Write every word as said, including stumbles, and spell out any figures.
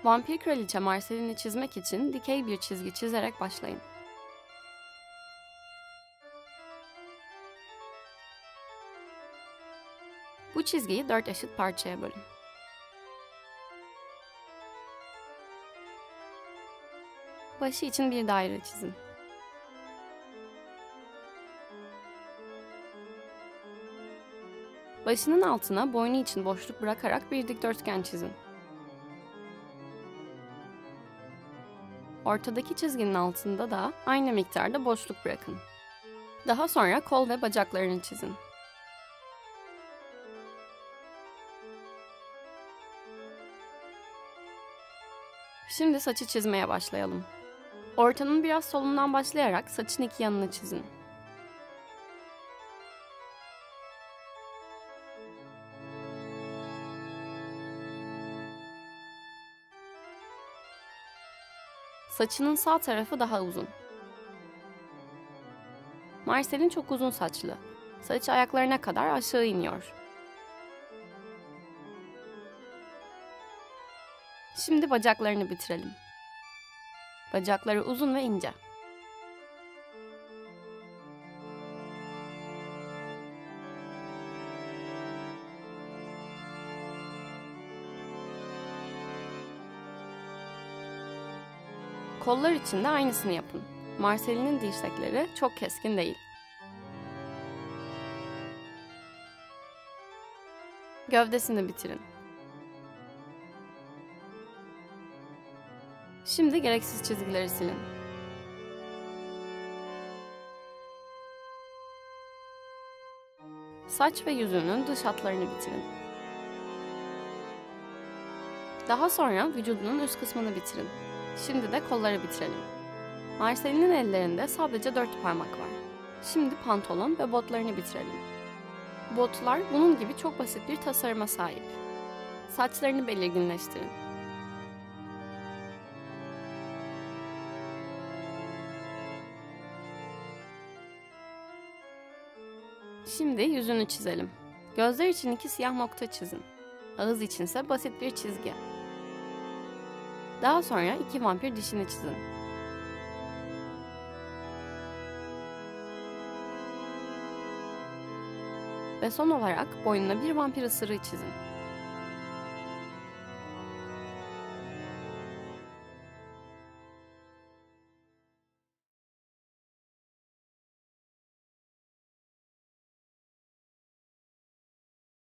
Vampir Kraliçe Marcel'ine'i çizmek için dikey bir çizgi çizerek başlayın. Bu çizgiyi dört eşit parçaya bölün. Başı için bir daire çizin. Başının altına boynu için boşluk bırakarak bir dikdörtgen çizin. Ortadaki çizginin altında da aynı miktarda boşluk bırakın. Daha sonra kol ve bacaklarını çizin. Şimdi saçı çizmeye başlayalım. Ortanın biraz solundan başlayarak saçın iki yanını çizin. Saçının sağ tarafı daha uzun. Marcel'in çok uzun saçlı. Saç ayaklarına kadar aşağı iniyor. Şimdi bacaklarını bitirelim. Bacakları uzun ve ince. Kollar için de aynısını yapın. Marcel'ine'in dirsekleri çok keskin değil. Gövdesini bitirin. Şimdi gereksiz çizgileri silin. Saç ve yüzünün dış hatlarını bitirin. Daha sonra vücudunun üst kısmını bitirin. Şimdi de kolları bitirelim. Marcel'ine'in ellerinde sadece dört parmak var. Şimdi pantolon ve botlarını bitirelim. Botlar bunun gibi çok basit bir tasarıma sahip. Saçlarını belirginleştirin. Şimdi yüzünü çizelim. Gözler için iki siyah nokta çizin. Ağız içinse basit bir çizgi. Daha sonra iki vampir dişini çizin. Ve son olarak boynuna bir vampir ısırığı çizin.